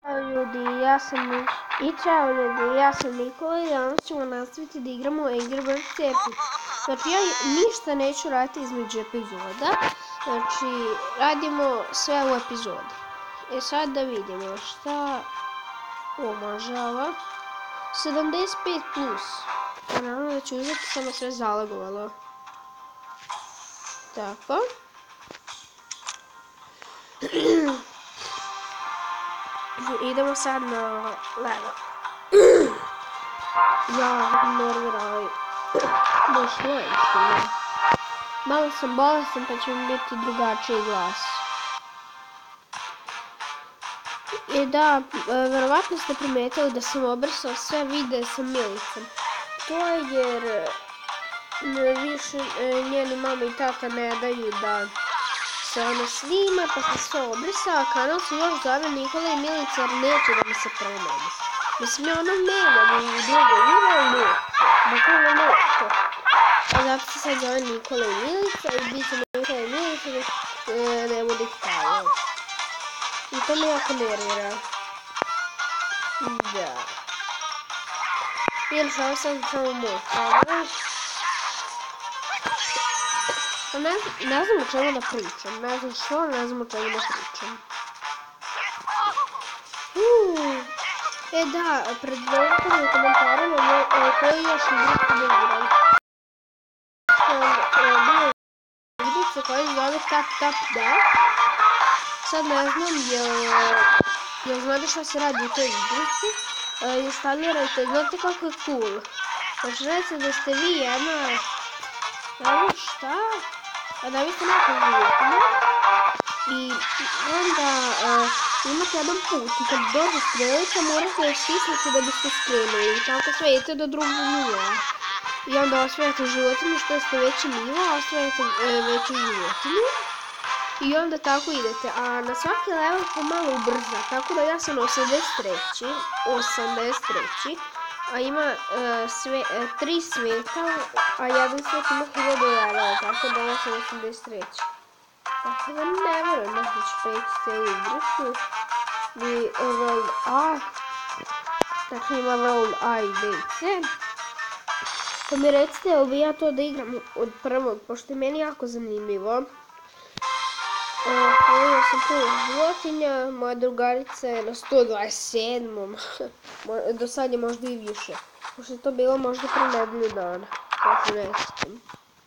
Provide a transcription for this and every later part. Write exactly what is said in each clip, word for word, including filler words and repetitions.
Ljudi, ja sam i čao ljudi, ja sam Nikola i danas ćemo nastaviti da igramo Angry Birds Epic. Znači ja ništa neću raditi između epizoda, znači radimo sve u epizodi. E sad da vidimo šta omažava. sedamdeset pet plus. Naravno da ću uzeti samo sve zalagovalo. Tako. Idemo sad na level. Ja nerviraj. Došlo je istina. Malo sam bolestan pa će mi biti drugačiji glas. I da, verovatno ste primetili da sam obrisao sve videe sa Milicom. To je jer više njeni mama i tata ne daju da se ona snima, pa sam sve obrisao, a kanal se još zove Nikola i Milica jer neće da mi se promeni. Mislim, ona nema u drugoj videu, neće. Bukvalno neće. A zato se sad zove Nikola i Milica i bit će Nikola i Milica dok ne bude htjela. I to me jako nervira. Da. I rešao sam samo moj kamera. Ne, ne znam o čemu da pričam, ne znam što, ne znam o čemu da pričam. Uuu, e da, predvodite u komentarima koji još igricu da igram. Bilo igricu koja se zove Tap Tap Dash. Sad ne znam, jel znate šta se radi u toj igrici. Instalirajte, znate kako je cool. Znači recite da ste vi jedna, ne znam šta, a da vi ste neko životinja i onda uh, imate jedan put i kad dođe strelica morate još stisniti da biste skrenuli i tako sve idete do drugog nivoa. I onda osvajate životinju što ste veći nivo, a osvajate uh, veću životinju. I onda tako idete, a na svaki level pomalo ubrza, tako da ja sam na osamdeset treći osamdeset treći a ima uh, sve, uh, tri svijeta, a jedan svijet ima hiljadu levela, tako da ja sam osamdeset treći Tako da ne vjerujem da ću preći cijelu igricu. I World A, znači ima World A i B i C. Pa mi recite, jel bi ja to da igram od prvog, pošto je meni jako zanimljivo. Ovo sam prvo životinja, moja drugarica je na sto dvadeset sedmom Do sad je možda i više. Pošto je to bilo možda pre nedelju dana. Kako ne sjećam.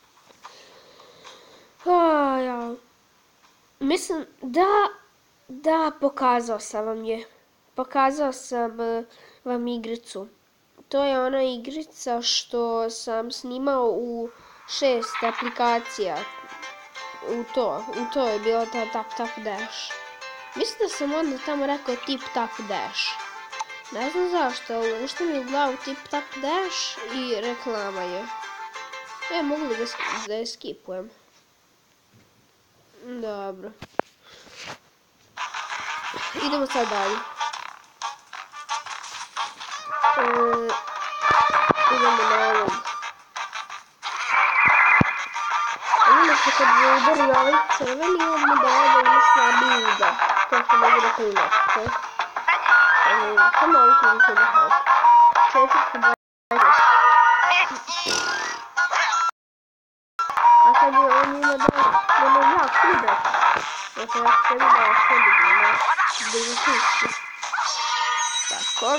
Ja. Mislim da, da pokazao sam vam je. Pokazao sam vam igricu. To je ona igrica što sam snimao u šest aplikacija. U to, u to je bilo ta Tap Tap Dash. Mislim da sam onda tamo rekao Tip Tap Dash. Ne znam zašto, ali ušte mi u glavu Tip Tap Dash i reklama je. E, mogu li da, da je skipujem? Dobro. Idemo sad dalje. E, idemo na ovog. Znači kad je udari ovaj crveni, on mi daje da ima slabiji udar. To što mogu da primetite. To malo koliko da hajde. četiristo dvadeset. A kad je on ima da ima jak udar. Znači ja sebi da sebi ima devetnaest. Tako.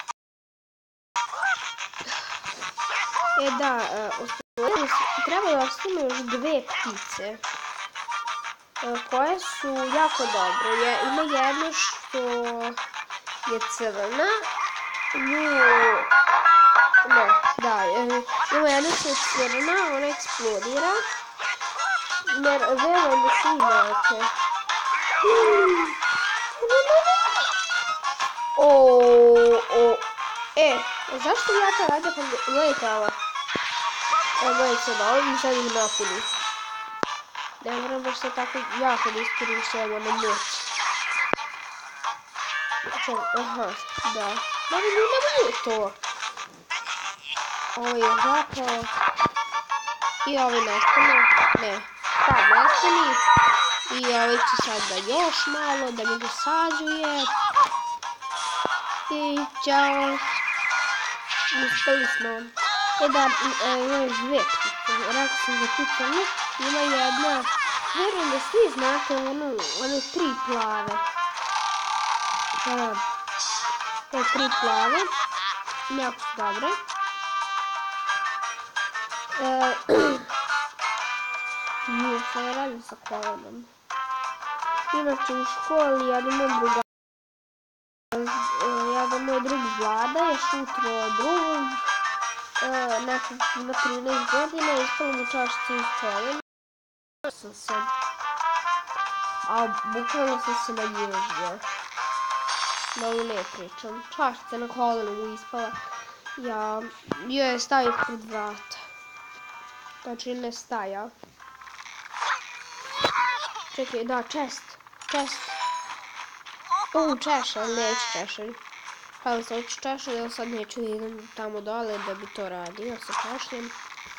E da, osvojili treba da ostane još dve ptice koje su jako dobre. Ima jedna što je crna, nju, ne, da, ima jedna što je crna, ona eksplodira, jer verujem da svi imate. O, o, e, zašto ja to radim pa gledajte ovo? Evo gledajte sad ovo i sad ih napuni. Ne moram baš se tako jako da iskorišćujemo na moć. Aha, da. Da li nije to? Ovo je zapao. I ovo nestane. Ne. Sad nestani. I ovo će sad da još malo, da mi dosađuje. i ćao. Uspeli smo. E da, ima još dve ptice. Rekao sam za pticanje. Ima jedna. Vjerujem da svi znate ono, one tri plave. Da, te tri plave. Jako su dobre. Nije, sad radim sa kolenom. Inače u školi jedan moj druga, jedan moj drug Vlada je šutro drugog, nekog na trinaest godina, ispala mu čašica iz kolena. Sam se, a bukvalno sam se naježio. Da li ne pričam, čašica na kolenu mu ispala. Ja joj je stavio pred vrata. Znači ne staja. Čekaj, da, čest. Čest. U, češalj, neću češalj. Hvala se, hoću češalj, ali sad neću da idem tamo dole da bi to radio sa češljem.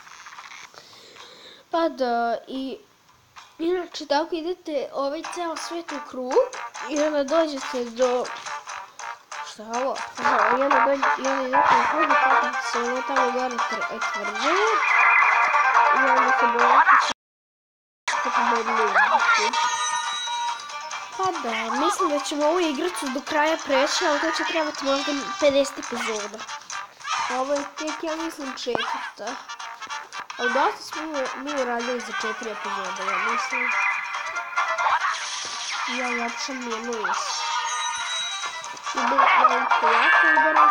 Pa da, i inače tako idete ovaj ceo svet u krug i onda dođete do... Šta je ovo? Aha, i onda idete u krug i kako se ono tamo gore tvrđuje. I onda se bojate kako bodnu izbući. Pa da, mislim da ćemo ovu igricu do kraja preći, ali to će trebati možda pedeset epizoda. Ovo je tek, ja mislim, četvrta. Ali dosta smo mi uradili za četiri epizode, ja mislim. Ja napišem jednu listu. Idemo jako jako ubara.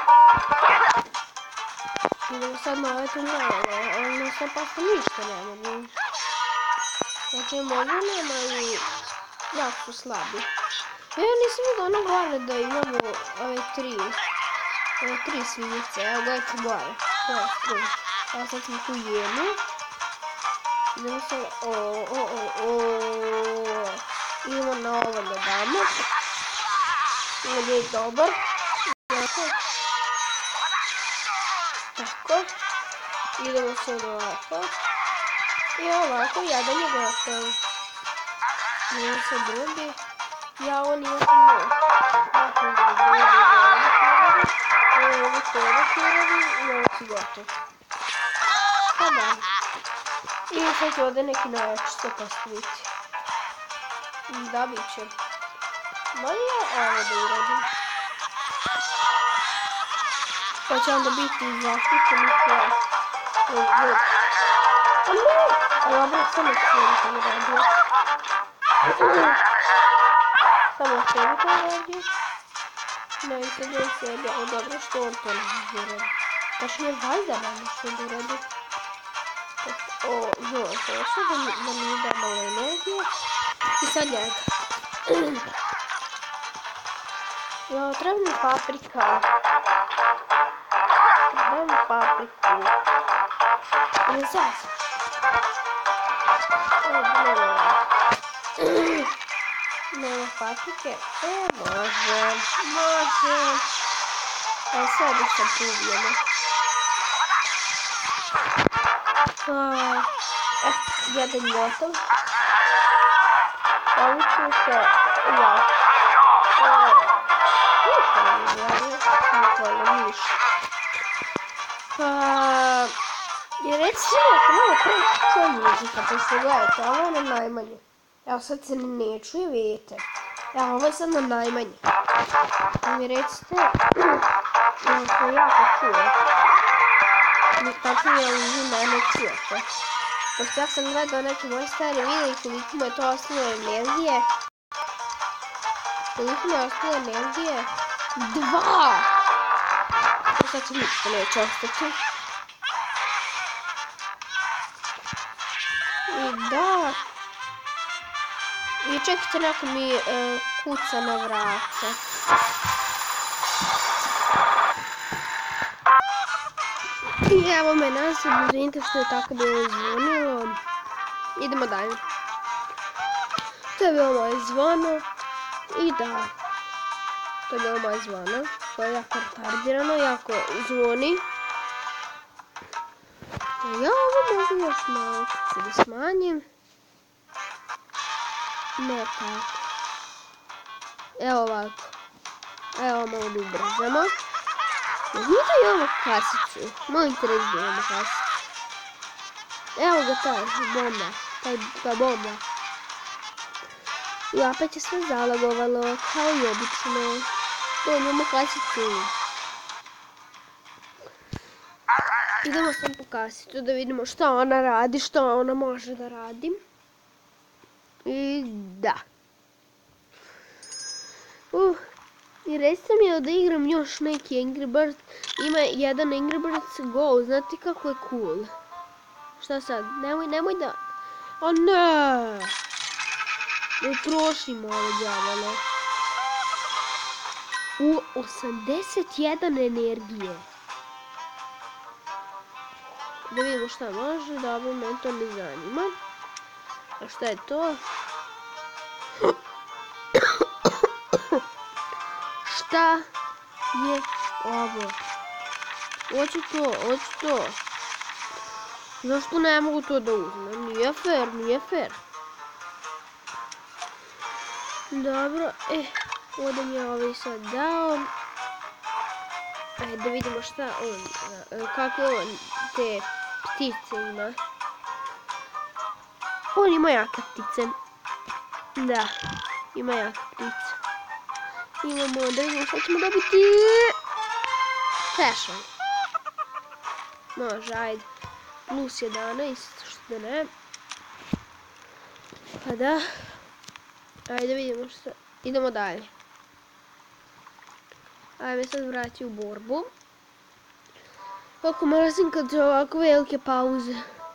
Idemo sad na ovaj tunele, ali ne sam pa ništa ne mogu. Znači mogu nema i jako su slabi. Ja nisam vidio ono gore da imamo ove tri, ove tri svinjice, evo gledajte gore, gore tri. Evo sad smo tu jednu. Idemo sad, o, o, o, o, idemo na ovo da damo. Ovo je dobar. Tako. Idemo sad ovako. I ovako, jedan je gotov. Idemo sad drugi. Ja ovo nije sam moj. Dakle, ovo je ovo hirovi i ovo si gotov. Pa da. I sad će ovdje neki najjači se postaviti. Da, bit će. Bolje je ovo da uradim. Pa će onda biti zaštićeni sve. A ne! Ali obrat samo cijeli to uradio. Samo cijeli to uradio. No i sad je sebi, ali dobro što on to ne uradio. Baš nije valjda nam što da uradio. O, joj, to je sad da mi da malo energije. I sad njega. Jo, treba mi paprika. Treba mi papriku. Ne zazaš. Nema paprike. E, može. Može. A sad sam puvijena. Eh, jedan gotov. Ovi ću se... Ja. Ništa ne mi uradio. Bukvalno ništa. Pa... I recimo ako malo pre čuje muzika, pa se gledajte, ovo je na najmanje. Evo sad se ne čuje, vidite. Evo ovo je sad na najmanje. Pa mi recite, ovo se jako čuje. Tačno je li vi mene čujete. Pošto ja sam gledao neke moje stare videe i koliko mu je to ostalo energije. Koliko mu je ostalo energije? Dva! I sad će ništa neće ostati. I da... I čekajte, neko mi uh, kuca na vrata. I evo me nazad, izvinite što je tako bilo zvonilo. Idemo dalje. To je bilo moje zvono. I da. To je bilo moje zvono. To je jako retardirano, jako zvoni. Ja ovo mogu još malo da smanjim. Ne tako. Evo ovako. Evo, malo da ubrzamo. Uzmite i ovu kasicu. Molim te reći da imamo kasicu. Evo ga taj bomba. Taj, ta bomba. I opet je sve zalagovalo, kao i obično. To imamo kasicu. Idemo sam po kasicu da vidimo šta ona radi, šta ona može da radi. I da. Uh, I recite mi da igram još neki Angry Birds. Ima jedan Angry Birds Go, znate kako je cool. Šta sad? Nemoj, nemoj da... O ne! Ne trošimo ove djavole. U osamdeset jedan energije. Da vidimo šta može, dobro, meni to ne zanima. A šta je to? Šta je ovo? Hoću to, hoću to. Zašto ne mogu to da uzmem? Nije fair, nije fair. Dobro, e, ovdje mi je ovaj sad dao. Ajde da vidimo šta on, kako on te ptice ima. On ima jake ptice. Da, ima jake ptice. Imamo, da vidimo šta ćemo dobiti. Fashion. Može, ajde. Plus jedanaest, što da ne. Pa da. Ajde vidimo šta. Idemo dalje. Ajde me sad vrati u borbu. Kako mrzim kad su ovako velike pauze.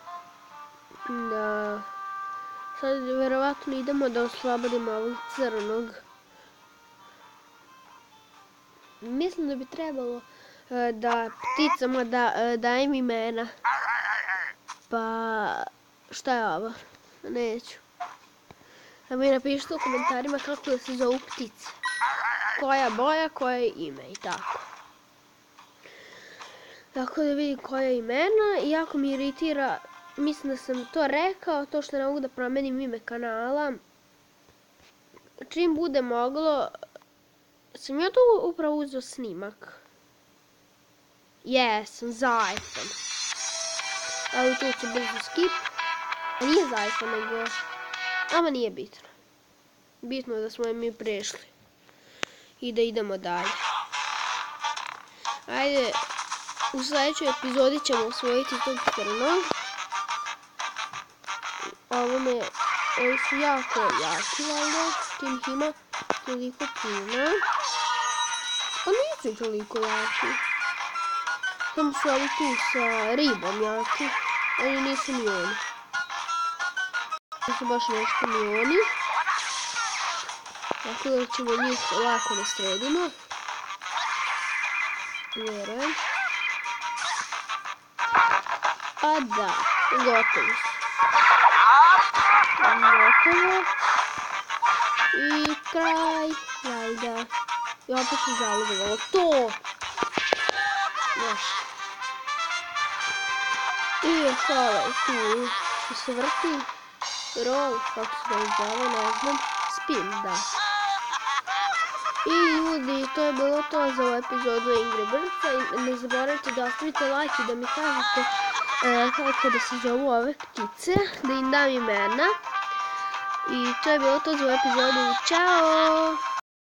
Da. Sad verovatno idemo da oslobodimo ovog crnog. Mislim da bi trebalo da pticama da, dajem imena. Pa šta je ovo? Neću. A mi napišite u komentarima kako da se zovu ptice. Koja boja, koje ime i tako. Tako da vidim koje imena. Iako mi iritira, mislim da sam to rekao, to što ne mogu da promenim ime kanala. Čim bude moglo, sam ja tu upravo uzeo snimak. Jesam, zaista. Ali tu ću brzo skip. A nije zaista, nego... Ama nije bitno. Bitno je da smo mi prešli. I da idemo dalje. Ajde, u sljedećoj epizodi ćemo osvojiti tog crnog. Ovo me, ovi su jako jaki, valjda. Tim ih ima toliko puno. Pa nisu toliko jaki. Samo su ovi tu sa ribom jaki. Oni nisu ni oni. Nisu baš nešto ni oni. Tako da ćemo njih lako da sredimo. Vjerujem. A da, gotovi su. Gotovo. I kraj. Valjda. I opet se zaludovalo. To! Znaš. I još ovaj tu što se vrti. Roll, kako se da zove, ne znam. Spin, da. I ljudi, to je bilo to za ovu epizodu Angry Birdsa. I ne zaboravite da ostavite like i da mi kažete e, kako da se zovu ove ptice, da im dam imena. I to je bilo to za ovu epizodu. Ćao!